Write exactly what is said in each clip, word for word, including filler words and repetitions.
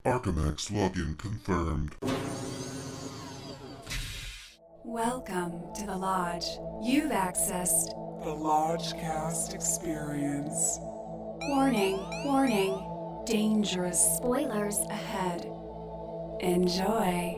Archimex login confirmed. Welcome to the Lodge. You've accessed the Lodgecast experience. Warning, warning. Dangerous spoilers ahead. Enjoy.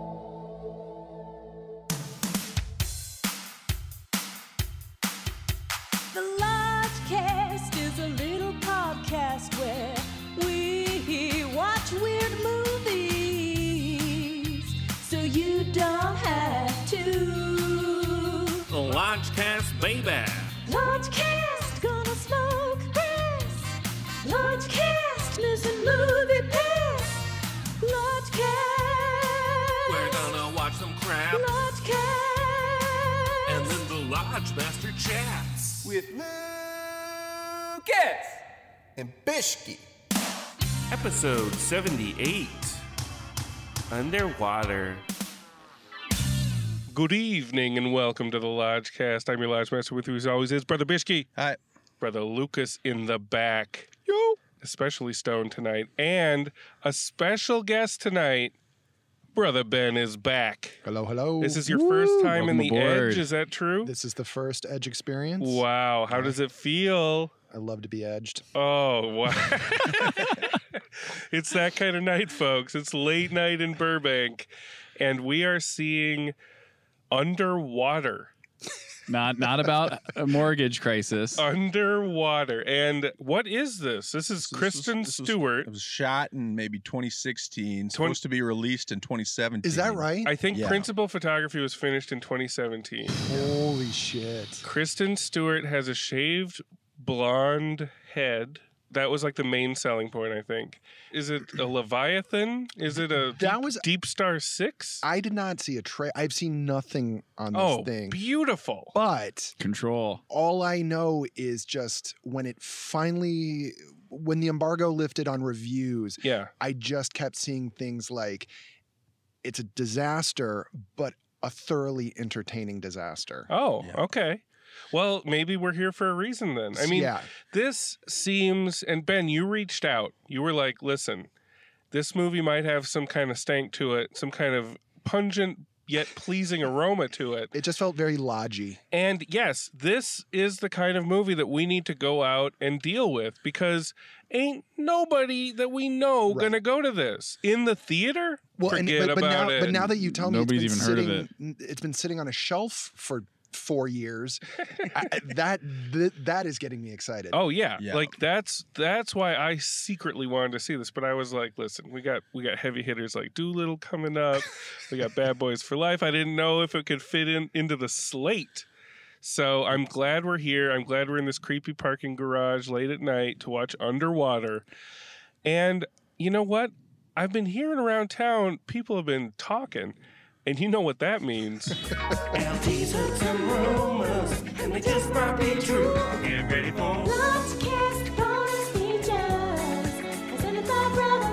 The Lodgecast is a little podcast where we watch weird movies, so you don't have to. The Lodgecast, baby. Lodgecast, gonna smoke grass. Lodgecast, listen movie pass. Lodgecast, We're gonna watch some crap. Lodgecast, And then the Lodge Master chats. With Lucas and Bishki. Episode seventy-eight. Underwater. Good evening and welcome to the Lodgecast. I'm your Lodge Master. With you as always is Brother Bishki. Hi. Brother Lucas in the back. Yo. Especially stoned tonight. And a special guest tonight. Brother Ben is back. Hello, hello. This is your first time Welcome in the aboard. Edge, is that true? This is the first Edge experience. Wow, how does it feel? I love to be edged. Oh, wow. It's that kind of night, folks. It's late night in Burbank, and we are seeing Underwater. Not not about a mortgage crisis. Underwater. And what is this? This is This was- Kristen this was- Stewart. It was shot in maybe twenty sixteen, supposed to be released in twenty seventeen. Is that right? I think Yeah. principal photography was finished in twenty seventeen. Holy shit. Kristen Stewart has a shaved blonde head. That was like the main selling point, I think. Is it a Leviathan? Is it a That Deep, was- Deep Star six? I did not see a tray. I've seen nothing on this Oh, thing. beautiful. But Control. all I know is just when it finally, when the embargo lifted on reviews, Yeah. I just kept seeing things like it's a disaster, but a thoroughly entertaining disaster. Oh, Yeah. okay. Well, maybe we're here for a reason then. I mean, Yeah. this seems, and Ben, you reached out. You were like, listen, this movie might have some kind of stank to it, some kind of pungent yet pleasing aroma to it. It just felt very lodgy. And yes, this is the kind of movie that we need to go out and deal with because ain't nobody that we know Right. gonna go to this in the theater. Well, and, Forget but, but about now, it. but now that you tell me Nobody's it's been even heard sitting, of it's been sitting on a shelf for four years. I, that th- that is getting me excited. Oh yeah. Yeah. Like that's that's why I secretly wanted to see this. But I was like, listen, we got we got heavy hitters like Doolittle coming up. We got Bad Boys for Life. I didn't know if it could fit in into the slate. So I'm glad we're here. I'm glad we're in this creepy parking garage late at night to watch Underwater. And you know what? I've been hearing around town, people have been talking. And you know what that means. And these are some rumors, and they just might be true. Get ready for Lodgecast bonus features. Presented by Brother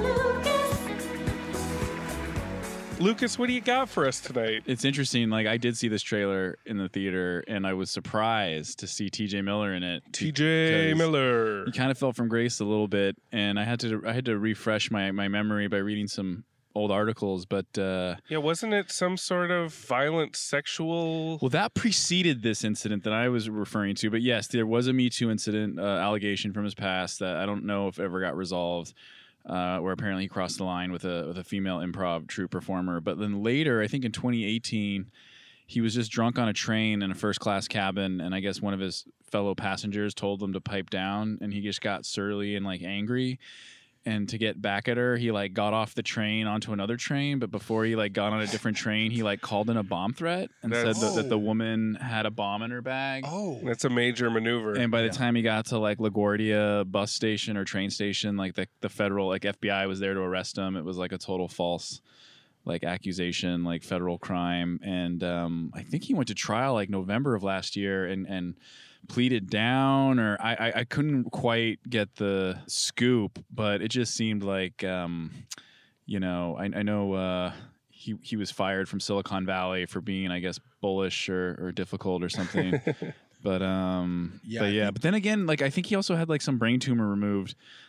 Lucas. Lucas, what do you got for us tonight? It's interesting. Like, I did see this trailer in the theater, and I was surprised to see T J Miller in it. T J because Miller. He kind of fell from grace a little bit, and I had to I had to refresh my my memory by reading some old articles. But uh, Yeah, wasn't it some sort of violent sexual... well, that preceded this incident that I was referring to. But yes, there was a Me Too incident, uh, allegation from his past that I don't know if ever got resolved. Uh, where apparently he crossed the line with a with a female improv troupe performer. But then later, I think in twenty eighteen, he was just drunk on a train in a first class cabin, and I guess one of his fellow passengers told him to pipe down, and he just got surly and like angry. And to get back at her, he like got off the train onto another train. But before he like got on a different train, he like called in a bomb threat and That's- said that, that the woman had a bomb in her bag. Oh, That's a major maneuver. And by the time he got to like LaGuardia bus station or train station, like the, the federal, like F B I was there to arrest him. It was like a total false like accusation, like federal crime. And um, I think he went to trial like November of last year and, and pleaded down, or I, I, I couldn't quite get the scoop, but it just seemed like, um, you know, I, I know uh, he, he was fired from Silicon Valley for being, I guess, bullish or, or difficult or something. But um, Yeah, but yeah, he- but then again, like I think he also had like some brain tumor removed,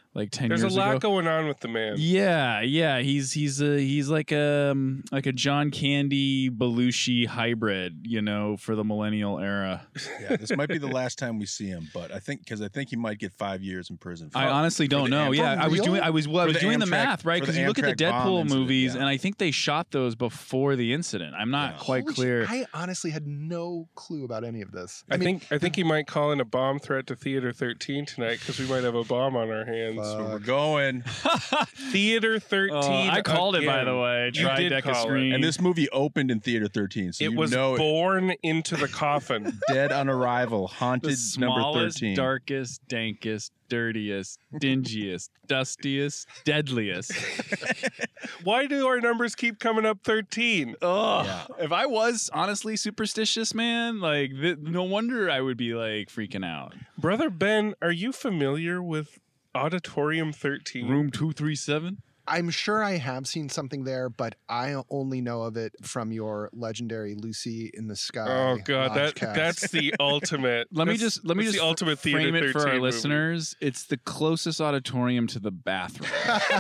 like ten There's years a lot ago. going on with the man. Yeah, yeah, he's he's a he's like a um, like a John Candy Belushi hybrid, you know, for the millennial era. Yeah, this might be the last time we see him, but I think because I think he might get five years in prison. For, I honestly don't the know. Am- Yeah, For I was real? doing I was well, I For was the doing the Amtrak- math, right? for Because the you look at the Amtrak bomb Deadpool incident, movies, yeah. and I think they shot those before the incident. I'm not Yeah. quite Holy clear. sh- I honestly had no clue about any of this. I, think I think he might call in a bomb threat to Theater thirteen tonight because we might have a bomb on our hands. That's where we're going. Theater thirteen. Oh, I called it, by again. the way. You did Trideca call it. screen. And this movie opened in Theater thirteen, so It you was know it. born into the coffin. Dead on Arrival, Haunted the number smallest, thirteen. darkest, dankest, dirtiest, dingiest, dustiest, deadliest. Why do our numbers keep coming up thirteen? Oh, Yeah. if I was honestly superstitious, man, like th- no wonder I would be like freaking out. Brother Ben, are you familiar with Auditorium thirteen? Room two three seven. I'm sure I have seen something there, but I only know of it from your legendary Lucy in the Sky. Oh god, that Lodgecast. that's the ultimate. Let me that's- just let me that's just the ultimate Theater frame it for thirteen our movie. listeners. It's the closest auditorium to the bathroom.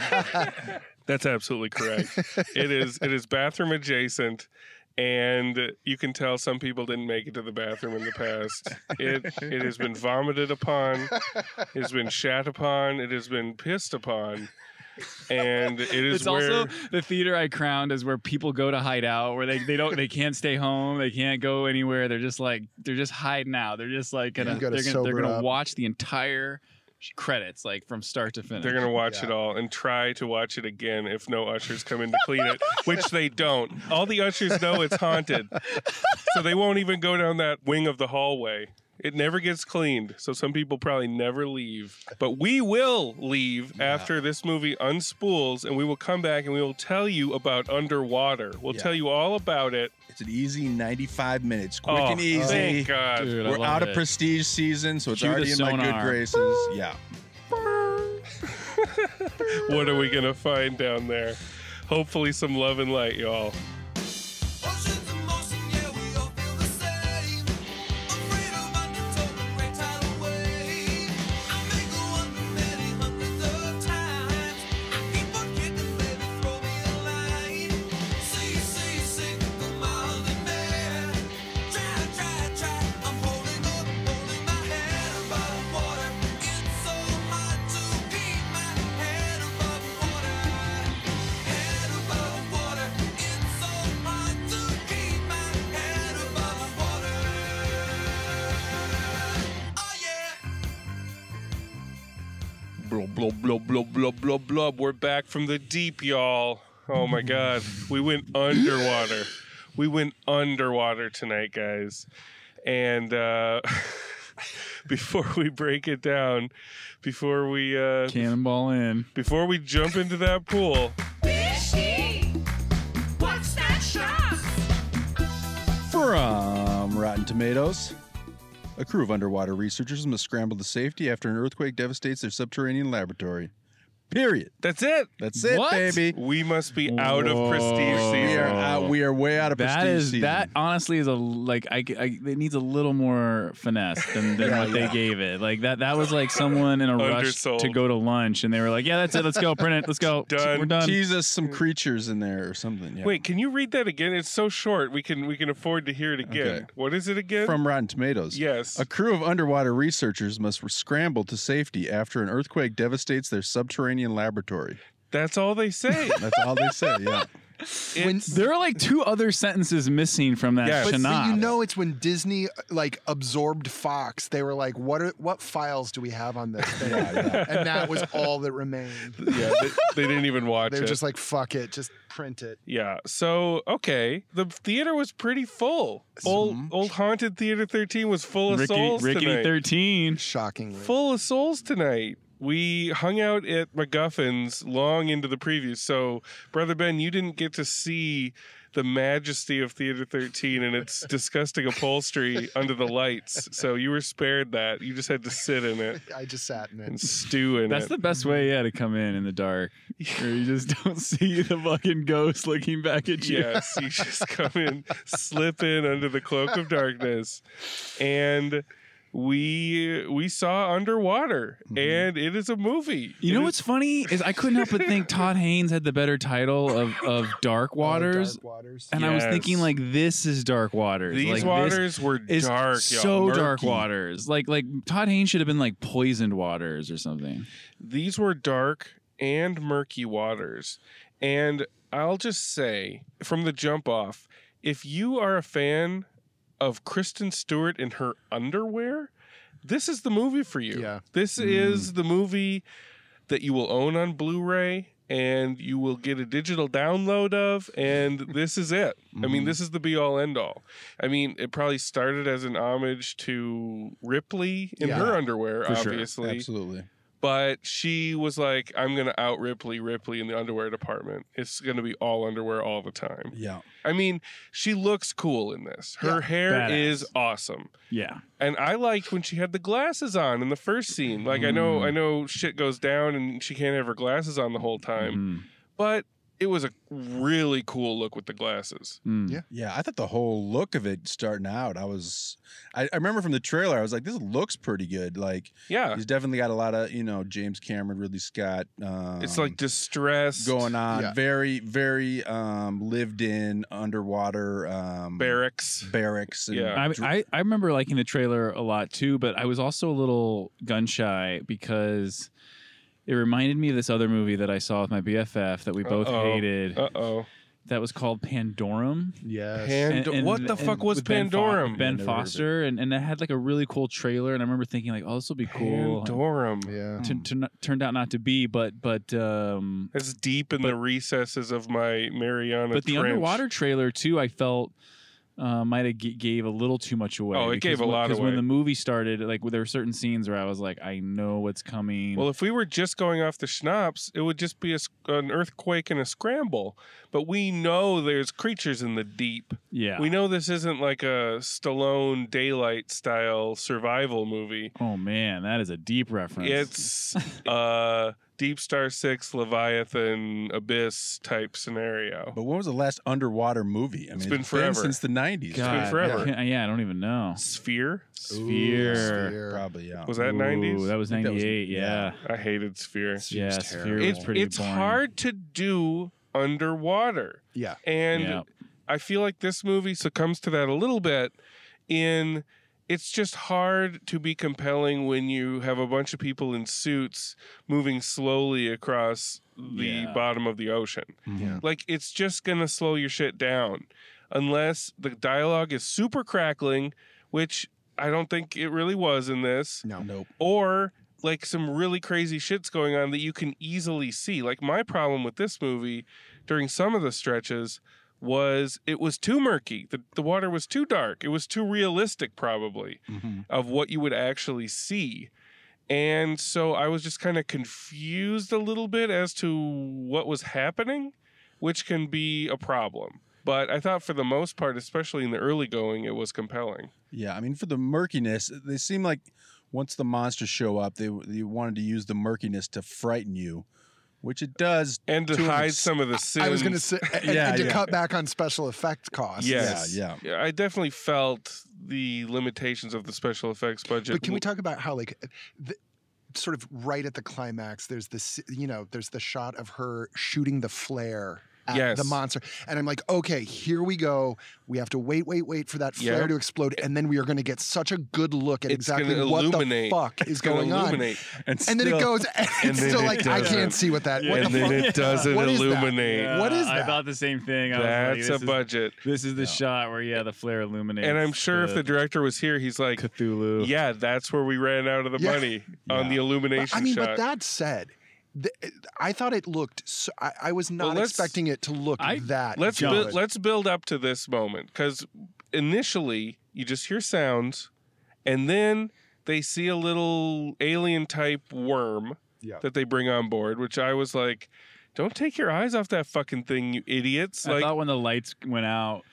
That's absolutely correct. It is it is bathroom adjacent, and you can tell some people didn't make it to the bathroom in the past. It it has been vomited upon, it has been shat upon, it has been pissed upon. And it is It's where also the theater I crowned is where people go to hide out, where they, they don't they can't stay home, they can't go anywhere. They're just like they're just hiding out. They're just like gonna You gotta they're gonna, they're sober gonna up. watch the entire credits like from start to finish. they're gonna watch Yeah. it all and try to watch it again if no ushers come in to clean it, which they don't. All the ushers know it's haunted, so they won't even go down that wing of the hallway. It never gets cleaned, so some people probably never leave. But we will leave after this movie unspools, and we will come back and we will tell you about Underwater. We'll Yeah. tell you all about it. It's an easy ninety-five minutes, quick Oh, and easy. thank God. Dude, I We're love out it. of prestige season, so it's Cue the already in my good sonar. graces. Yeah. What are we going to find down there? Hopefully some love and light, y'all. Oceans of motion, yeah, we all feel the same. Afraid of undertow, a great tidal wave. I may go under many hundreds of times. I keep on kicking, baby, throw me a line. See, see, sink, go miles and mad. Try, try, try, I'm holding on, holding my head above water. It's so hard to keep my head above water. Head above water. It's so hard to keep my head above water. Oh yeah. Blub, blub, blub, blub, blub, blub, blub. We're back from the deep, y'all. Oh my God. We went underwater. We went underwater tonight, guys. And uh, before we break it down, before we uh, Cannonball in. before we jump into that pool, Fishy! What's that shot? From Rotten Tomatoes. A crew of underwater researchers must scramble to safety after an earthquake devastates their subterranean laboratory. Period. that's it. That's it, What? baby. We must be out of prestige Whoa. We season. are out, we are way out of That prestige is season. that honestly is a like I, I it needs a little more finesse than, than Yeah, what yeah. they gave it. Like that that was like someone in a rush Undersold. to go to lunch and they were like, yeah, that's it, let's go, print it, let's go, Done. we're done. Tease us some creatures in there or something. Yeah. Wait, can you read that again? It's so short. We can we can afford to hear it again. Okay. What is it again? From Rotten Tomatoes. yes. A crew of underwater researchers must scramble to safety after an earthquake devastates their subterranean laboratory. That's all they say. That's all they say, yeah. When, There are like two other sentences missing from that Yes. but, but shanab. you know it's when Disney like absorbed Fox. They were like, "What are what files do we have on this thing?" And that was all that remained. yeah, they, they didn't even watch They were it. just like, "Fuck it, just print it." Yeah. So okay, the theater was pretty full. Old old haunted theater thirteen was full of Ricky, souls Rickety tonight. thirteen. Shockingly. Full of souls tonight. We hung out at MacGuffin's long into the previews. So, Brother Ben, you didn't get to see the majesty of Theater thirteen and its disgusting upholstery under the lights. So you were spared that. You just had to sit in it I just sat in and it. stew in That's it. the best way, yeah, to come in in the dark. Where you just don't see the fucking ghost looking back at you. Yes, you just come in, slip in under the cloak of darkness. And we we saw Underwater, Mhm. and it is a movie. You It know is- what's funny is I couldn't help but think Todd Haynes had the better title of, of Dark Waters. Dark Waters. And I was thinking, Yes. like, this is Dark Waters. These like, this waters were is dark, y'all, so Dark murky. Waters. Like, like Todd Haynes should have been like Poisoned Waters or something. These were dark and murky waters. And I'll just say, from the jump off, if you are a fan of Kristen Stewart in her underwear, this is the movie for you. Yeah. This is the movie that you will own on Blu-ray and you will get a digital download of, and this is it. I mean, this is the be-all, end-all. I mean, it probably started as an homage to Ripley in Yeah. her underwear, For sure. obviously. Absolutely. But she was like, I'm going to out Ripley Ripley in the underwear department. It's going to be all underwear all the time. Yeah. I mean, she looks cool in this. Her Yeah. hair Badass. is awesome. Yeah. And I liked when she had the glasses on in the first scene. Like I know I know shit goes down and she can't have her glasses on the whole time. Mhm. But it was a really cool look with the glasses. Mm. Yeah. Yeah, I thought the whole look of it starting out, I was, I, I remember from the trailer, I was like, this looks pretty good. Like, Yeah. he's definitely got a lot of, you know, James Cameron, Ridley Scott. Um, It's like distress going on. Yeah. Very, very um, lived in underwater um, barracks. barracks. And Yeah. I, dr- I, I remember liking the trailer a lot too, but I was also a little gun shy because it reminded me of this other movie that I saw with my B F F that we both Uh-oh. hated. Uh-oh. That was called Pandorum. Yes. Pan- what the fuck was with Ben Fo- Pandorum? with Ben Never heard of it. Foster, and, and it had like a really cool trailer, and I remember thinking like, oh, this will be cool. Pandorum. yeah. T- t- turned out not to be, but but um, It's deep in the recesses of my Mariana but the Trench. underwater trailer too, I felt uh, might have g- gave a little too much away. Oh, it gave a lot Because away. when the movie started, like there were certain scenes where I was like, I know what's coming. Well, if we were just going off the schnapps, it would just be a, s- an earthquake and a scramble. But we know there's creatures in the deep. yeah. We know this isn't like a Stallone Daylight style survival movie. Oh man, that is a deep reference. It's uh Deep Star Six Leviathan Abyss type scenario. but when was the last underwater movie? I mean, been forever. since the nineties. God, been forever. I can't- yeah, I don't even know. Sphere? Sphere. Sphere. Probably, yeah. Was that Ooh, nineties? That was I think that was- ninety-eight. yeah. I hated Sphere. Yeah, Sphere's Sphere terrible. was It, pretty it's boring. hard to do underwater. Yeah. And Yeah. I feel like this movie succumbs to that a little bit in it's just hard to be compelling when you have a bunch of people in suits moving slowly across the Yeah. bottom of the ocean. Mhm. Like it's just going to slow your shit down unless the dialogue is super crackling, which I don't think it really was in this, No. Nope. or like some really crazy shit's going on that you can easily see. Like my problem with this movie during some of the stretches was it was too murky. The, the water was too dark. It was too realistic, probably, Mhm. of what you would actually see. And so I was just kind of confused a little bit as to what was happening, which can be a problem. But I thought for the most part, especially in the early going, it was compelling. Yeah, I mean, for the murkiness, they seem like once the monsters show up, they they wanted to use the murkiness to frighten you, which it does. And to to an hide ex- some of the sins. I was going to say, and, Yeah, and to yeah. cut back on special effect costs. Yes. Yeah, Yeah, I definitely felt the limitations of the special effects budget. But can we talk about how, like, the, sort of right at the climax, there's this, you know, there's the shot of her shooting the flare at Yes. the monster. And I'm like, okay, here we go. We have to wait, wait, wait for that flare Yep. to explode. And then we are going to get such a good look at It's exactly gonna what illuminate. the fuck is It's gonna going on. illuminate. And, And then it still- goes, and And it's then still it like, I doesn't. can't see what that, what And the then fuck? it doesn't What is that? illuminate. What is I that? thought the same thing. I That's was a like, this budget. Is, this is the shot where yeah, the flare illuminates. And I'm sure if the director was here, he's like, Cthulhu. yeah, that's where we ran out of the Yeah. money on Yeah. the illumination I mean, shot. but that said, th- I thought it looked, so, I, I was not Well, let's- expecting it to look I- that let's good. build, let's build up to this moment because initially you just hear sounds, and then they see a little alien type worm Yeah. that they bring on board, which I was like, "Don't take your eyes off that fucking thing, you idiots!" I Like, thought when the lights went out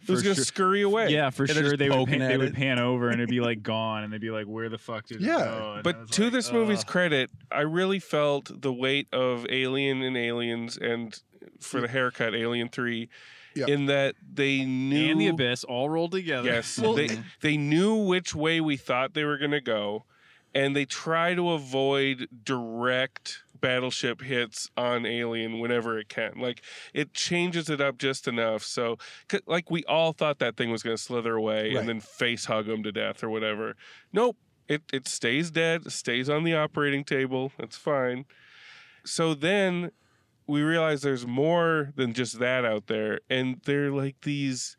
It was For going to sure. scurry away. Yeah, for they're sure. just They would poking pan, they at would it. pan over and it'd be like gone, and they'd be like, "Where the fuck did Yeah, it go?" And I But was to like, this movie's "Ugh." credit, I really felt the weight of Alien and Aliens, and for the haircut, Alien Three, Yep. in that they knew and the Abyss all rolled together. Yes, they they knew which way we thought they were going to go, and they try to avoid direct battleship hits on Alien whenever it can. Like, it changes it up just enough. So, 'cause, like, we all thought that thing was going to slither away Right. and then face hug him to death or whatever. Nope. It, it stays dead, stays on the operating table. It's fine. So then we realize there's more than just that out there. And they're like these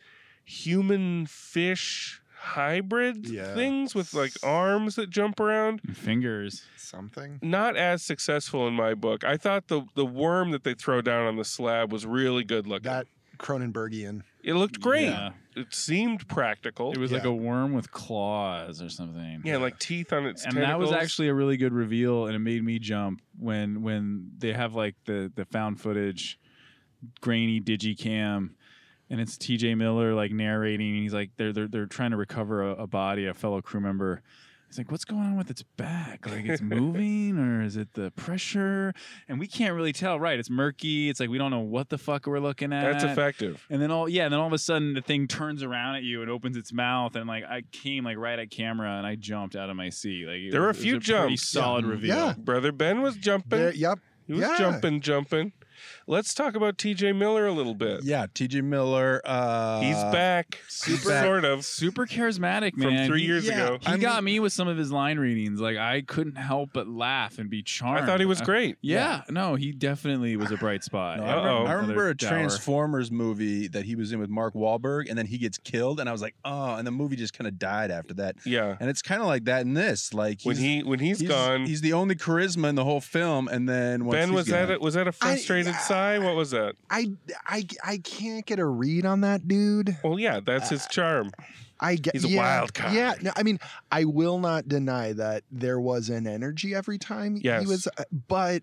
human fish hybrid Yeah. things with like arms that jump around. Fingers. Something. Not as successful in my book. I thought the the worm that they throw down on the slab was really good looking. That Cronenbergian. It looked great. Yeah. It seemed practical. It was like Yeah. a worm with claws or something. yeah, like teeth on its and tentacles. that was actually a really good reveal, and it made me jump when when they have like the the found footage, grainy digicam, and it's T J Miller like narrating, and he's like they're they're they're trying to recover a, a body, a fellow crew member. He's like, what's going on with its back? Like, it's moving, or is it the pressure? And we can't really tell. Right? It's murky. It's like we don't know what the fuck we're looking at. That's effective. And then all yeah, and then all of a sudden the thing turns around at you and opens its mouth, and like I came like right at camera, and I jumped out of my seat. Like it There were was- a it few was pretty jumps. solid Yeah. reveal. Yeah. Brother Ben was jumping. There, yep. He was Yeah. jumping, jumping. Let's talk about T J Miller a little bit. Yeah, T J Miller. Uh, He's back, Super- sort of. Super charismatic, From man. three He- years yeah. ago. He I got mean- me with some of his line readings. Like I couldn't help but laugh and be charmed. I thought he was Uh, great. Yeah, no, he definitely was a bright spot. No, Yeah. I, remember, Uh-oh. I remember Another a dour. Transformers movie that he was in with Mark Wahlberg, and then he gets killed, and I was like, oh, and the movie just kind of died after that. Yeah. And it's kind of like that in this. Like When he's, he when he's, he's gone, he's the only charisma in the whole film, and then once Ben, he's was gone, that a, was that a frustrated sigh? What was that? I, I, I can't get a read on that dude. Well, yeah, that's Uh, his charm. I get. He's a yeah, wild card. Yeah. No, I mean, I will not deny that there was an energy every time Yes. he was, uh, but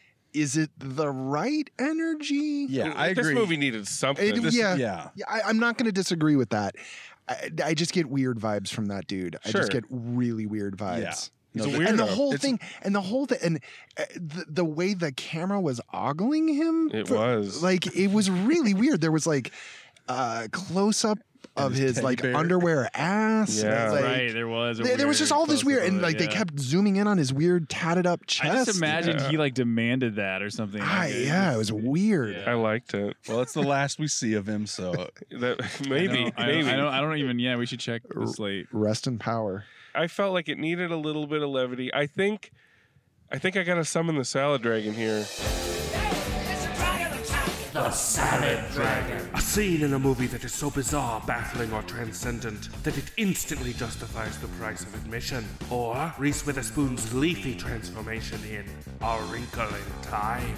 is it the right energy? Yeah, I this agree. movie needed something. It- This- yeah. yeah. Yeah, I, I'm not going to disagree with that. I, I just get weird vibes from that dude. I Sure. just get really weird vibes. Yeah. He's No, a the- weirdo. And the whole It's- thing, and the whole thing, and uh, the, the way the camera was ogling him, It for- was. like it was really weird. There was like uh, close up of his his teddy like bear. underwear ass. Yeah. like, right, there was. A there, there was just weird all this close-up weird, and of it, like they yeah. kept zooming in on his weird tatted up chest. I just imagined Yeah. he like demanded that or something. Ah, Like, yeah, it was weird. Yeah. I liked it. Well, it's the last we see of him, so That I maybe, don't- I don't, maybe. I don't, I don't even. Yeah, we should check the slate. Rest in power. I felt like it needed a little bit of levity. I think, I think I gotta summon the salad dragon here. The Salad Dragon. A scene in a movie that is so bizarre, baffling, or transcendent that it instantly justifies the price of admission. Or Reese Witherspoon's leafy transformation in A Wrinkle in Time.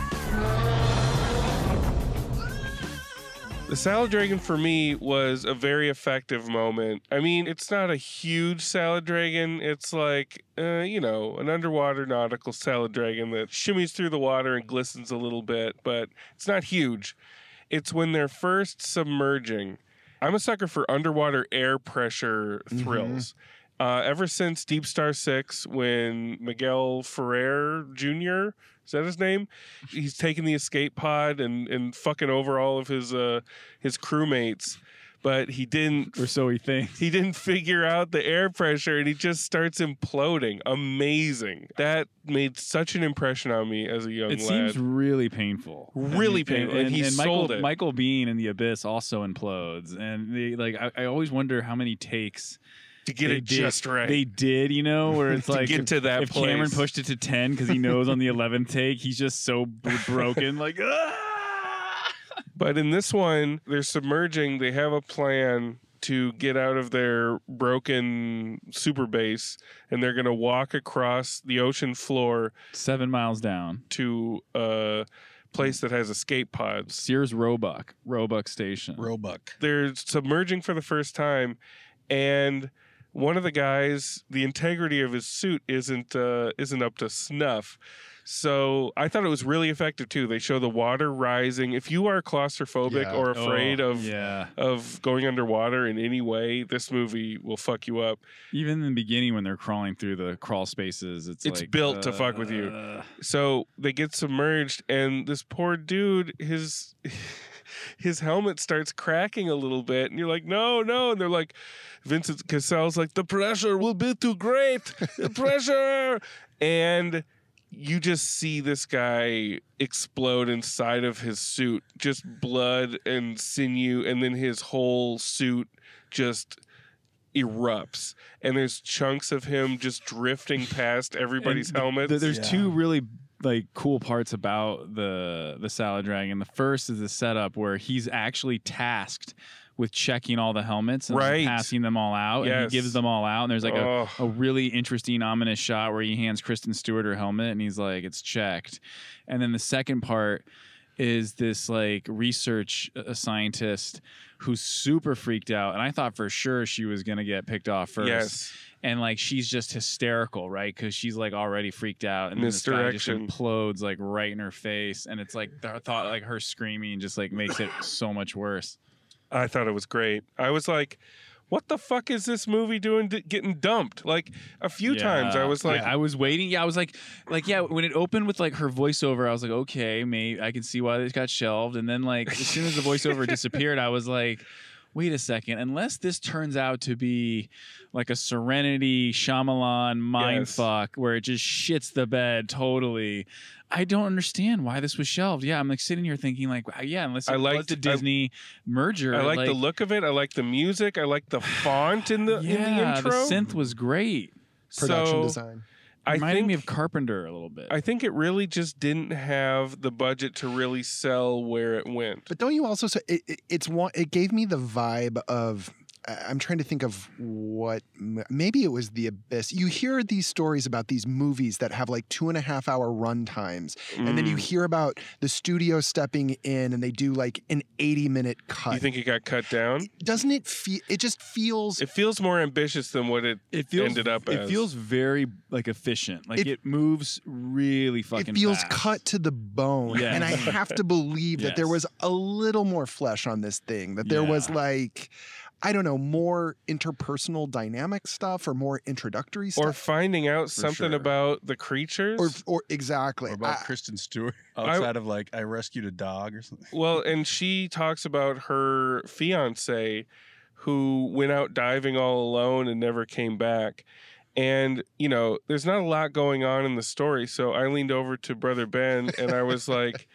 The salad dragon for me was a very effective moment. I mean, it's not a huge salad dragon. It's like, uh, you know, an underwater nautical salad dragon that shimmies through the water and glistens a little bit, but it's not huge. It's when they're first submerging. I'm a sucker for underwater air pressure thrills. Uh, ever since Deep Star Six, when Miguel Ferrer Junior, is that his name? He's taking the escape pod and, and fucking over all of his uh, his crewmates, but he didn't. Or so he thinks. He didn't figure out the air pressure, and he just starts imploding. Amazing! That made such an impression on me as a young It lad. seems really painful. Really And- painful, and he Michael, sold it. Michael Biehn in The Abyss also implodes, and they, like I, I always wonder how many takes to get they it did- just right. They did, you know, where it's To like get if, to that if Cameron place. pushed it to ten because he knows on the eleventh take he's just so b- broken, like. "Ah!" But in this one, they're submerging. They have a plan to get out of their broken super base, and they're going to walk across the ocean floor Seven miles down, to a place that has escape pods. Sears Roebuck, Roebuck Station. Roebuck. They're submerging for the first time, and one of the guys, the integrity of his suit isn't uh, isn't up to snuff. So I thought it was really effective too. They show the water rising. If you are claustrophobic Yeah. or afraid Oh, of yeah. of going underwater in any way, this movie will fuck you up. Even in the beginning when they're crawling through the crawl spaces, it's It's like, built to uh, fuck with you. So they get submerged, and this poor dude, his his helmet starts cracking a little bit, and you're like, no, no, and they're like, Vincent Cassel's like, the pressure will be too great, the pressure, and you just see this guy explode inside of his suit, just blood and sinew, and then his whole suit just erupts, and there's chunks of him just drifting past everybody's And the- helmets. the- there's Yeah. two really like cool parts about the the salad dragon. The first is the setup where he's actually tasked with checking all the helmets and Right. passing them all out, and Yes. he gives them all out. And there's like Oh. a, a really interesting, ominous shot where he hands Kristen Stewart her helmet, and he's like, "It's checked." And then the second part is this like research a scientist who's super freaked out, and I thought for sure she was gonna get picked off first. Yes. And like she's just hysterical, right? Because she's like already freaked out, and then this guy just Misdirection. implodes like right in her face, and it's like the thought like her screaming just like makes it so much worse. I thought it was great. I was like, what the fuck is this movie doing d- getting dumped? Like a few times I was like, I, I was waiting. Yeah, I was like, like yeah. When it opened with like her voiceover, I was like, okay, maybe I can see why this got shelved. And then like as soon as the voiceover disappeared, I was like, wait a second. Unless this turns out to be like a Serenity Shyamalan mindfuck where it just shits the bed totally, I don't understand why this was shelved. Yeah, I'm like sitting here thinking like, yeah, unless it I was liked- the Disney merger. I like, the look of it. I like the music. I like the font in the yeah, in the intro. the synth was great. Production so, design. I Reminded think me of Carpenter a little bit. I think it really just didn't have the budget to really sell where it went. But don't you also say it, it, it's one? It gave me the vibe of. I- I'm trying to think of what. m- Maybe it was The Abyss. You hear these stories about these movies that have like two and a half hour run times, and then you Mm. hear about the studio stepping in and they do like an eighty minute cut. You think it got cut down? Doesn't it feel? It just feels. It feels more ambitious than what it, it feels ended up it as. feels very like efficient. Like It- it, moves really fucking it feels fast. cut to the bone, Yes. and I have to believe that there Yes. was a little more flesh on this thing. That there was Yeah. like. I don't know, more interpersonal dynamic stuff or more introductory stuff. or finding out For something sure. about the creatures. or, or exactly. Or about I- Kristen Stewart outside of like I rescued a dog or something. Well, and she talks about her fiance who went out diving all alone and never came back. And, you know, there's not a lot going on in the story. So I leaned over to Brother Ben and I was like,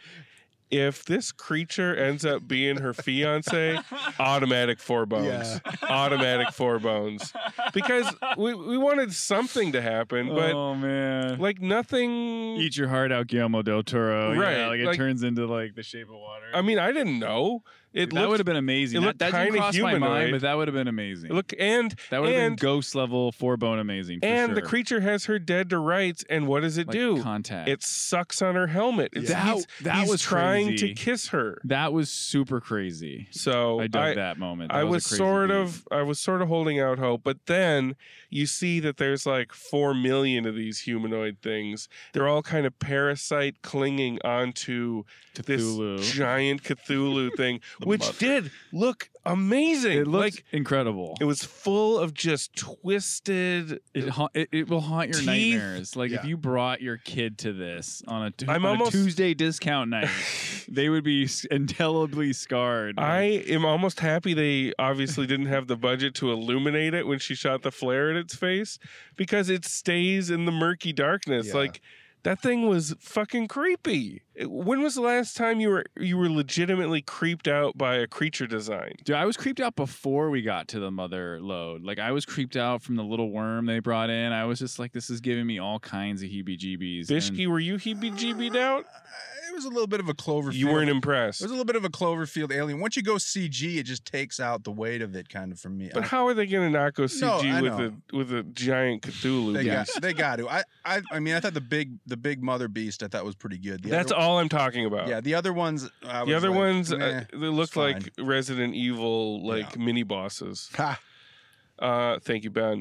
if this creature ends up being her fiance, automatic four bones. Yeah. Automatic four bones. Because we, we wanted something to happen, but oh man, like nothing. eat your heart out, Guillermo del Toro. Right, Yeah, like it like- turns into like The Shape of Water. I mean, I didn't know. It that looked, would have been amazing. it That, looked that didn't kinda cross my humanoid. mind, but that would have been amazing. look and that would have and been ghost level four bone amazing. For and the sure. creature has her dead to rights, and what does it Like do? contact. It sucks on her helmet. It's, That- he's, that he's was trying crazy. to kiss her. that was super crazy. So I dug I, that moment. That I was, a was crazy sort beat. of I was sort of holding out hope, but then you see that there's like four million of these humanoid things. They're all kind of parasite clinging onto Cthulhu. this giant Cthulhu thing, which did look amazing. It looked like incredible. it was full of just twisted. It, ha- it it will haunt your Teeth. nightmares. Like if Yeah. you brought your kid to this on a, tu- I'm on almost- a Tuesday discount night, they would be s- indelibly scarred. I am almost happy they obviously didn't have the budget to illuminate it when she shot the flare at its face, because it stays in the murky darkness. Yeah. Like that thing was fucking creepy. It- When was the last time you were you were legitimately creeped out by a creature design? Dude, I was creeped out before we got to the mother load. Like I was creeped out from the little worm they brought in. I was just like, this is giving me all kinds of heebie-jeebies. Bishki, were you heebie-jeebied out? It was a little bit of a Cloverfield. You weren't It impressed. was a little bit of a Cloverfield alien. Once you go C G, it just takes out the weight of it, kind of, from me. But I- how are they going to not go C G No, I with know. a with a giant Cthulhu they got, beast? they got to. I, I, I mean, I thought the big, the big mother beast, I thought was pretty good. The That's other, all I'm talking about. Yeah, the other ones. I the was other like, ones, eh, uh, they looked it's like Resident Evil, like Yeah. mini bosses. Ha. Uh, thank you, Ben.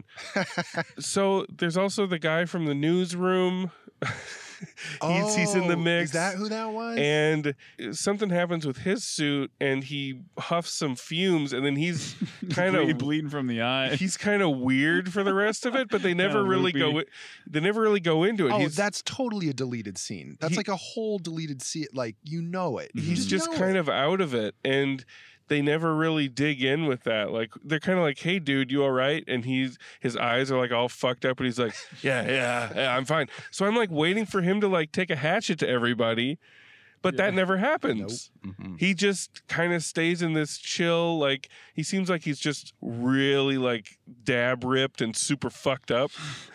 So there's also the guy from the newsroom. he's, he's in the Oh, mix. Is that who that was? And something happens with his suit, and he huffs some fumes, and then he's kind Ble- of bleeding from the eye. he's kind of weird for the rest of it. But they never Kinda really go. loopy. They never really go into it. Oh, he's, that's totally a deleted scene. That's He- like a whole deleted scene. Like, you know it. You he's just know kind it. of out of it, and they never really dig in with that. Like, they're kind of like, "Hey, dude, you all right?" And he's his eyes are like all fucked up, and he's like, "Yeah, yeah, yeah, I'm fine." So I'm like waiting for him to like take a hatchet to everybody, but that never happens. Mhm. He just kind of stays in this chill. Like, he seems like he's just really like dab ripped and super fucked up,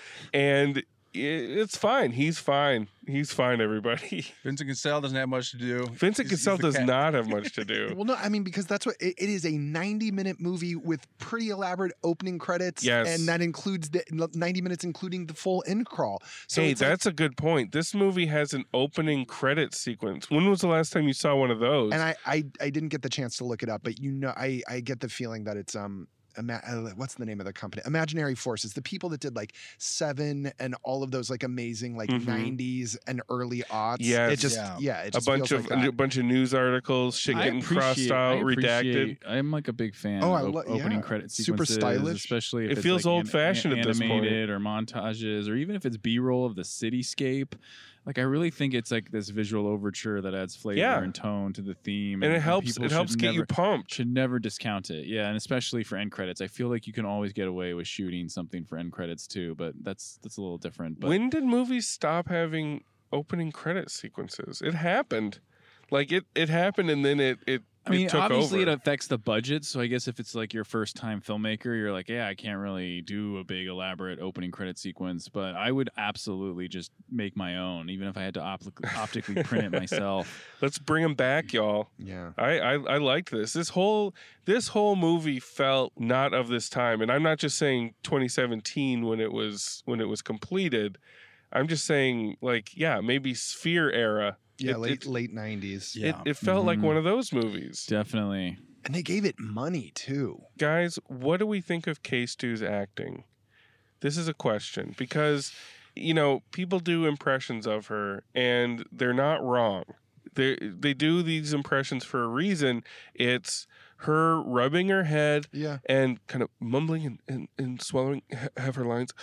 and it's fine. He's fine. He's fine, everybody. Vincent Cassel doesn't have much to do. Vincent He's- he's Cassel the does cat. not have much to do. Well, no, I mean, because that's what it, it is a ninety minute movie with pretty elaborate opening credits. Yes. And that includes the ninety minutes, including the full end crawl. So hey, it's like- that's a good point. This movie has an opening credit sequence. When was the last time you saw one of those? and I, I, I didn't get the chance to look it up, but you know, I, I get the feeling that it's, um, Ima- uh, what's the name of the company? Imaginary Forces, the people that did like Seven and all of those like amazing like Mhm. nineties and early aughts. Yes. It just, Yeah. yeah, it a just bunch feels of like that. a bunch of news articles, shit I getting crossed appreciate- out, I redacted. appreciate- I'm like a big fan Oh, I of lo- opening yeah. credit Super sequences, stylish. especially if It it's feels like an- old-fashioned at this point. animated or montages, or even if it's B-roll of the cityscape. Like, I really think it's like this visual overture that adds flavor Yeah. and tone to the theme, And it helps. people It helps should get never, you pumped. Should never discount it. Yeah, and especially for end credits, I feel like you can always get away with shooting something for end credits too, but that's that's a little different. But When did movies stop having opening credit sequences? It happened. Like it, it happened, and then it, it, I mean, it took obviously over. it affects the budget. So I guess if it's like your first time filmmaker, you're like, yeah, I can't really do a big elaborate opening credit sequence, but I would absolutely just make my own, even if I had to op- optically print it myself. Let's bring them back, y'all. Yeah. I, I I liked this. This whole this whole movie felt not of this time, and I'm not just saying twenty seventeen when it was when it was completed. I'm just saying, like, yeah, maybe Sphere era. Yeah, It- late it, late nineties. it, it felt like Mhm. one of those movies. Definitely. And they gave it money too. Guys, what do we think of K-Stew's acting? This is a question because, you know, people do impressions of her and they're not wrong. They they do these impressions for a reason. It's her rubbing her head Yeah. and kind of mumbling and, and, and swallowing h- half her lines.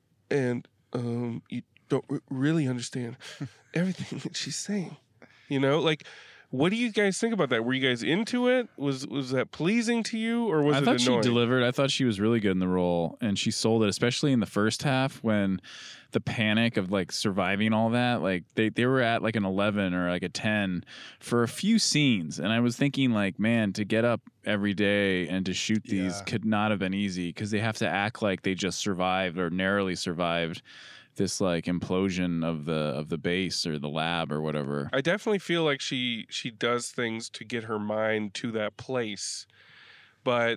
And um, you don't r- really understand everything that she's saying. You know, like, what do you guys think about that? Were you guys into it? Was was that pleasing to you, or was I it thought annoying? she delivered. I thought she was really good in the role, and she sold it, especially in the first half when the panic of like surviving all that. Like they, they were at like an eleven or like a ten for a few scenes, and I was thinking like, man, to get up every day and to shoot these Yeah. could not have been easy because they have to act like they just survived or narrowly survived this like implosion of the of the base or the lab or whatever. I definitely feel like she she does things to get her mind to that place, but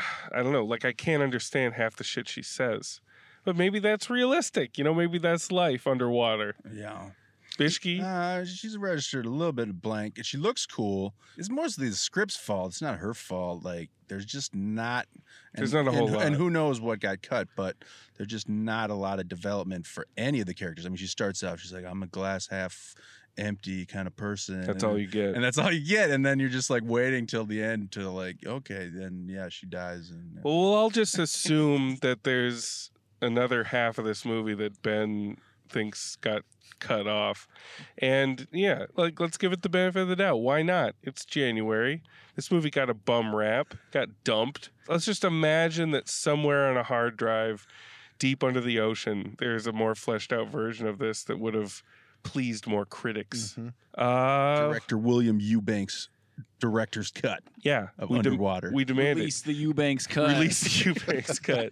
I don't know. Like, I can't understand half the shit she says, but maybe that's realistic. You know, maybe that's life underwater. Yeah. Bishki, Uh, she's registered a little bit of blank. She looks cool. It's mostly the script's fault. It's not her fault. Like, there's just not. And, There's not a whole and, lot. And who knows what got cut, but there's just not a lot of development for any of the characters. I mean, she starts out, she's like, I'm a glass half empty kind of person. that's and, all you get. And that's all you get. And then you're just like waiting till the end to like, okay, then yeah, she dies. And Well, we'll all just assume that there's another half of this movie that Ben thinks got cut off. And yeah, like, let's give it the benefit of the doubt. Why not? It's January. This movie got a bum rap, got dumped. Let's just imagine that somewhere on a hard drive deep under the ocean, there's a more fleshed out version of this that would have pleased more critics. Mhm. Uh, Director William Eubanks director's cut yeah, of we, dem- Underwater. we demanded. Release the Eubanks cut. Release the Eubanks cut.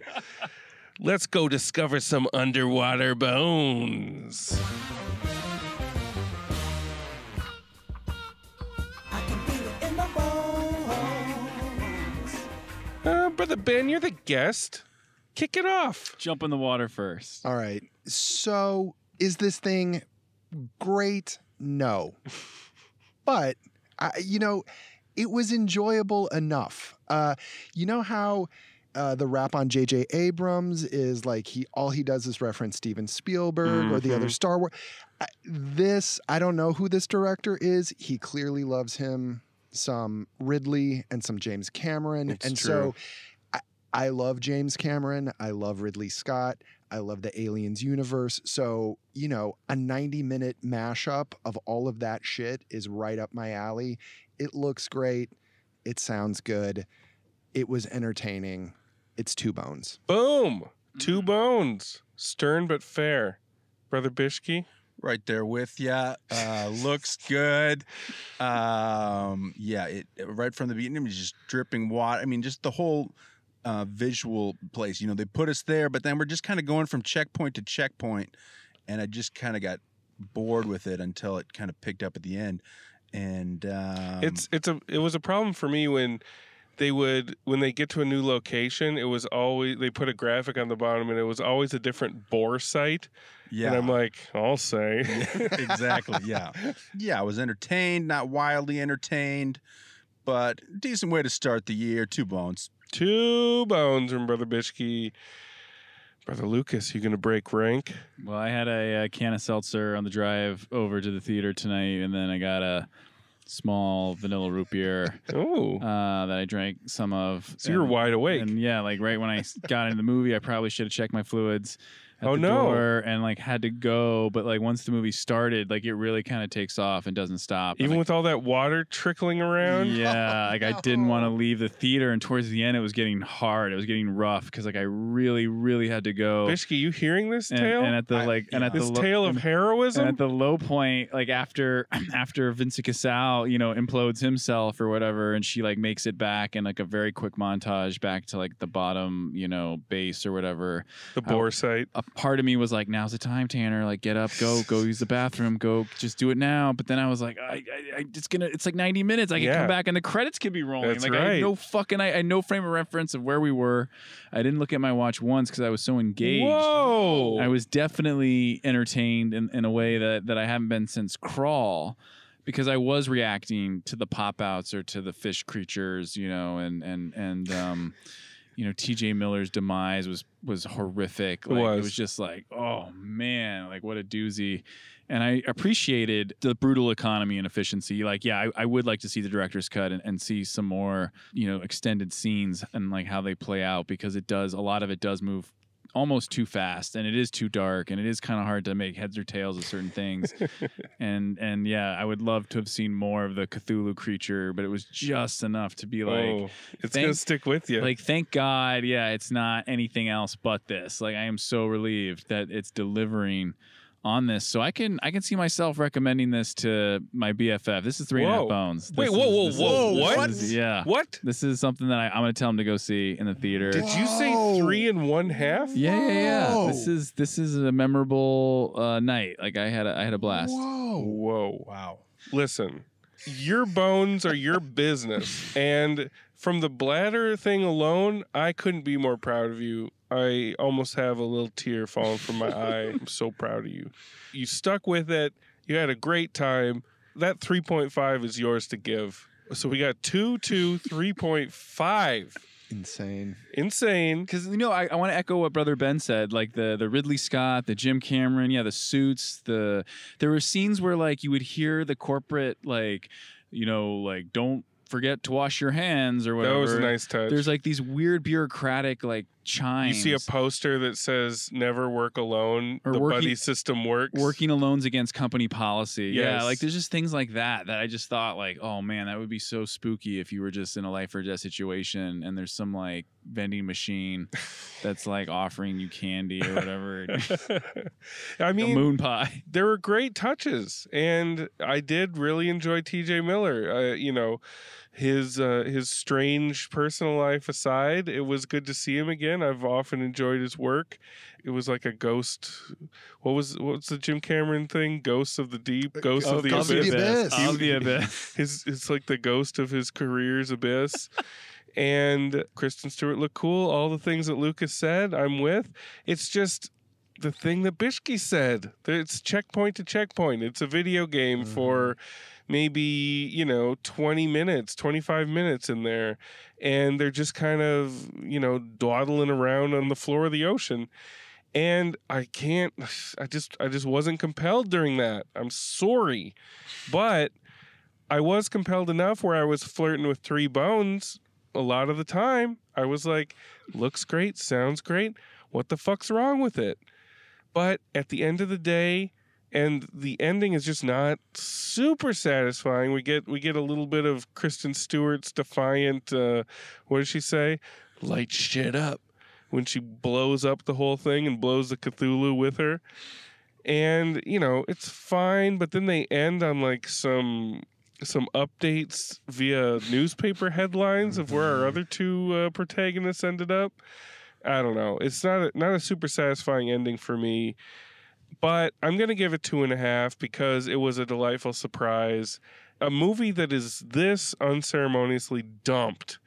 Let's go discover some underwater bones. I can feel it in my bones. Uh, Brother Ben, you're the guest. Kick it off. Jump in the water first. All right. So is this thing great? No. But, I, you know, it was enjoyable enough. Uh, you know how uh, the rap on J J Abrams is like he all he does is reference Steven Spielberg or the other Star Wars. I, this I don't know who this director is. He clearly loves him some Ridley and some James Cameron, It's and true. so I, I love James Cameron. I love Ridley Scott. I love the Aliens universe. So, you know, a ninety minute mashup of all of that shit is right up my alley. It looks great. It sounds good. It was entertaining. It's Two Bones. Boom. Two bones. Stern but fair. Brother Bishke. Right there with ya. Uh, looks good. Um, yeah, it right from the beginning, it was just dripping water. I mean, just the whole uh, visual place. You know, they put us there, but then we're just kind of going from checkpoint to checkpoint, and I just kind of got bored with it until it kind of picked up at the end. And um, It's it's a it was a problem for me when they would when they get to a new location, it was always they put a graphic on the bottom and it was always a different bore site. yeah, And I'm like, I'll say. exactly. Yeah, yeah. I was entertained, not wildly entertained, but decent way to start the year. Two Bones. Two bones from Brother Bishke. Brother Lucas, you gonna break rank? Well, I had a, a can of seltzer on the drive over to the theater tonight, and then I got a small vanilla root beer Oh. uh, that I drank some of. So you were And- wide awake. And yeah, like right when I s- got into the movie, I probably should have checked my fluids at Oh, the no. door and like had to go. But like once the movie started, like it really kind of takes off and doesn't stop. Even and, with all that water trickling like, around? yeah, like I didn't want to leave the theater, and towards the end, it was getting hard. It was getting rough because like I really, really had to go. Bishke, you hearing this and, tale? and at the like, and at this the lo- tale of and- heroism? and at the low point, like after after Vincent Cassel, you know, implodes himself or whatever, and she like makes it back in like a very quick montage back to like the bottom, you know, base or whatever. the bore site. A part of me was like, "Now's the time, Tanner. Like, get up, go, go use the bathroom, go, just do it now." But then I was like, "I, I, I it's gonna, it's like ninety minutes. I can Yeah. come back and the credits could be rolling." That's like, I right. had no fucking, I, I had no frame of reference of where we were. I didn't look at my watch once because I was so engaged. Whoa. I was definitely entertained in, in a way that, that I haven't been since Crawl, because I was reacting to the pop outs or to the fish creatures, you know, and and and um, you know, T J Miller's demise was was horrific. Like, was. It was just like, oh man, like what a doozy. And I appreciated the brutal economy and efficiency. Like, yeah, I, I would like to see the director's cut and, and see some more, you know, extended scenes and like how they play out, because it does, a lot of it does move almost too fast, and it is too dark, and it is kind of hard to make heads or tails of certain things. and and yeah, I would love to have seen more of the Cthulhu creature, but it was just enough to be like, oh, it's thank- gonna stick with you. like, thank God, yeah, it's not anything else but this. Like, I am so relieved that it's delivering on this. So I can I can see myself recommending this to my B F F. This is Three and a Half Whoa. Bones. Wait, This whoa, is- whoa, this whoa, is- what? this is- yeah. What? This is something that I, I'm going to tell him to go see in the theater. Did you say Whoa. three and one half? Yeah, yeah, yeah. Whoa. This is this is a memorable uh, night. Like I had a, I had a blast. Whoa. Whoa. Wow. Listen, your bones are your business. And from the bladder thing alone, I couldn't be more proud of you. I almost have a little tear falling from my eye. I'm so proud of you. You stuck with it. You had a great time. That three point five is yours to give. So we got two, two, three point five. Insane. Insane. Because you know, I, I want to echo what Brother Ben said. Like the the Ridley Scott, the Jim Cameron, yeah, the suits. The there were scenes where like you would hear the corporate like, you know, like don't forget to wash your hands or That whatever. was a nice touch. There's like these weird bureaucratic like You chimes. see a poster that says "Never work alone." Or the working- buddy system works. Working alone's against company policy. Yes. Yeah, like there's just things like that that I just thought like, oh man, that would be so spooky if you were just in a life or death situation and there's some like vending machine that's like offering you candy or whatever. I a mean, moon pie. there were great touches, and I did really enjoy T J Miller. Uh, you know, his uh, his strange personal life aside, it was good to see him again. I've often enjoyed his work. It was like a ghost. What was what's the Jim Cameron thing? Ghosts of the Deep, Ghosts of the Ghosts of Abyss. the Abyss. Of the abyss. His it's like the ghost of his career's abyss. And Kristen Stewart looked cool. All the things that Lucas said, I'm with. It's just the thing that Bishke said. It's checkpoint to checkpoint. It's a video game Mm-hmm. for maybe, you know, twenty minutes, twenty-five minutes in there. And they're just kind of, you know, dawdling around on the floor of the ocean. And I can't, I just, I just wasn't compelled during that. I'm sorry. But I was compelled enough where I was flirting with Three Bones a lot of the time. I was like, looks great, sounds great. What the fuck's wrong with it? But at the end of the day, and the ending is just not super satisfying. We get we get a little bit of Kristen Stewart's defiant, uh, what does she say? Light shit up. When she blows up the whole thing and blows the Cthulhu with her. And, you know, it's fine, but then they end on like some some updates via newspaper headlines of where our other two uh, protagonists ended up. I don't know. It's not a, not a super satisfying ending for me. But I'm going to give it two and a half because it was a delightful surprise. A movie that is this unceremoniously dumped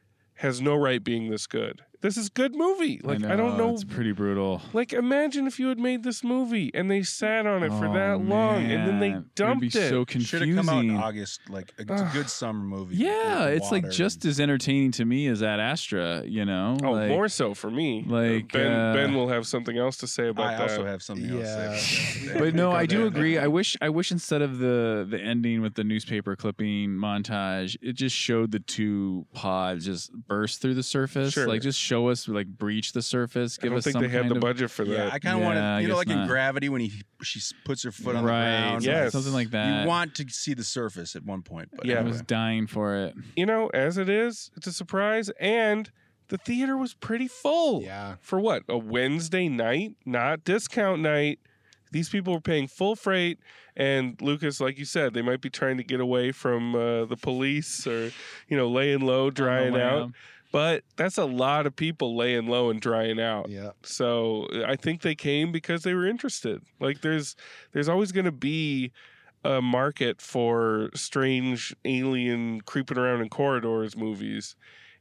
has no right being this good. This is a good movie. Like, I, know, I don't know. It's pretty brutal. Like, imagine if you had made this movie and they sat on it for Oh, that long and then they man. dumped It'd be it. so Should confusing. have come out in August. Like it's a good summer movie. Yeah, with it's like water just and- as entertaining to me as Ad Astra, you know? Oh, like, more so for me. like, Ben, uh, Ben will have something else to say about I that. also have something else Yeah. to say. about that. But no, Go I do there. agree. I wish I wish instead of the the ending with the newspaper clipping montage, it just showed the two pods just burst through the surface. Sure. Like just show us like breach the surface. I Give don't us think some they had kind the of, budget for Yeah, that. I kind of Yeah, want I to, you know, guess like in not. Gravity when he she s- puts her foot on the right, ground. Yes. something like that. You want to see the surface at one point, but Yeah. I anyway. was dying for it. You know, as it is, it's a surprise. And the theater was pretty full. Yeah. For what? A Wednesday night? Not discount night. These people were paying full freight. And Lucas, like you said, they might be trying to get away from uh, the police or, you know, laying low, drying out. lamb. But that's a lot of people laying low and drying out. Yeah. So I think they came because they were interested. Like there's there's always going to be a market for strange alien creeping around in corridors movies,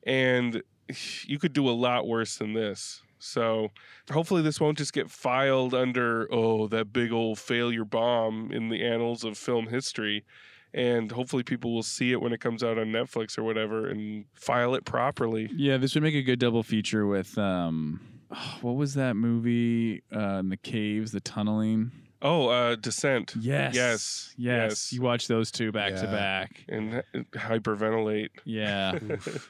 and you could do a lot worse than this. So hopefully this won't just get filed under, oh, that big old failure bomb in the annals of film history. And hopefully people will see it when it comes out on Netflix or whatever and file it properly. Yeah, this would make a good double feature with um, what was that movie uh, in the caves, the tunneling? Oh, uh, Descent. Yes, Yes. yes. Yes. You watch those two back to Yeah. back. And h- hyperventilate. Yeah.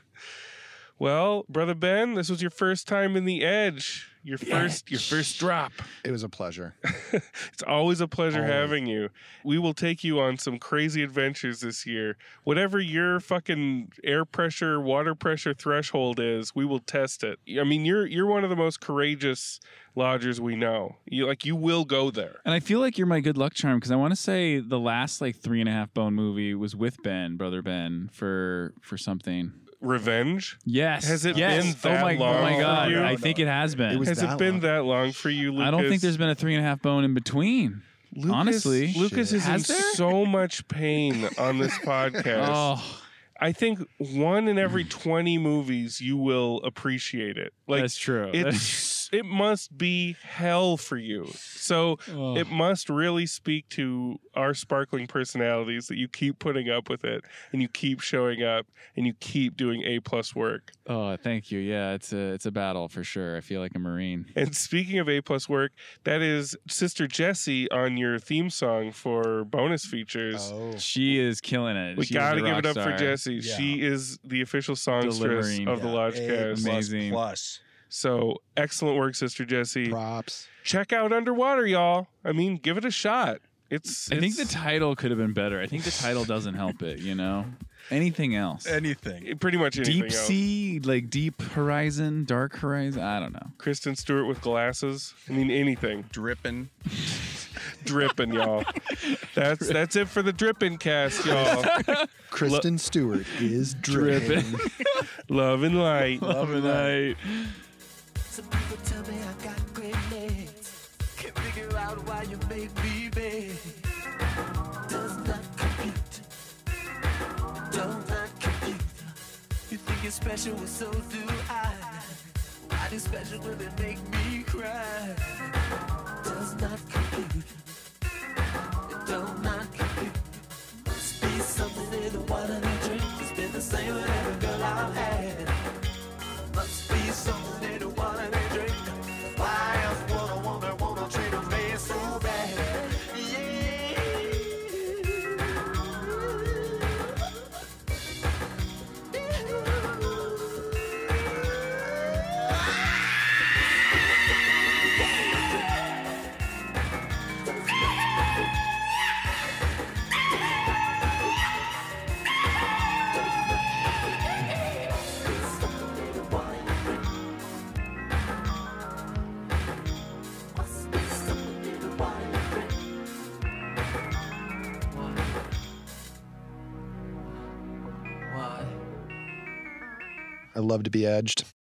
Well, Brother Ben, this was your first time in the Edge. Your first your first drop. It was a pleasure. It's always a pleasure Always. having you. We will take you on some crazy adventures this year. Whatever your fucking air pressure, water pressure threshold is, we will test it. I mean, you're you're one of the most courageous lodgers we know. You like you will go there. And I feel like you're my good luck charm because I want to say the last like three and a half bone movie was with Ben, brother Ben, for for something. Revenge? Yes. Has it yes. been that oh my, long Oh my for god! you? I think it has been. It was Has that it been long. that long for you, Lucas? I don't think there's been a three and a half bone in between. Lucas, honestly. Lucas is Has in there? so much pain on this podcast. Oh, I think one in every twenty movies you will appreciate it. Like that's true. it's it must be hell for you. So Oh. it must really speak to our sparkling personalities that you keep putting up with it and you keep showing up and you keep doing A plus work. Oh, thank you. Yeah, it's a it's a battle for sure. I feel like a Marine. And speaking of A plus work, that is Sister Jessie on your theme song for bonus features. Oh. She is killing it. We She is gotta a give rock it up for star. Jessie. Yeah. She is the official songstress Delivering. of the A Lodgecast. plus Amazing. plus. So excellent work, Sister Jessie. Props. Check out Underwater, y'all. I mean, give it a shot. It's. I think the it's- title could have been better. I think the title doesn't help it. You know, anything else? Anything. pretty much anything Deep else. sea, like deep horizon, dark horizon. I don't know. Kristen Stewart with glasses. I mean, anything. Dripping. Dripping, y'all. That's that's it for the Dripping cast, y'all. Kristen Stewart is dripping. Love and light. Love and light. Some people tell me I got great legs. Can't figure out why you make me beg. Does not compute. Don't not compute. You think you're special, well, so do I. Why do special women make me cry? Does not compute. It don't not compute. something in the water they drink. It's been the same with every girl I've had. Must be something in the water they drink. Why else would a woman wanna treat a man so bad? I love to be edged.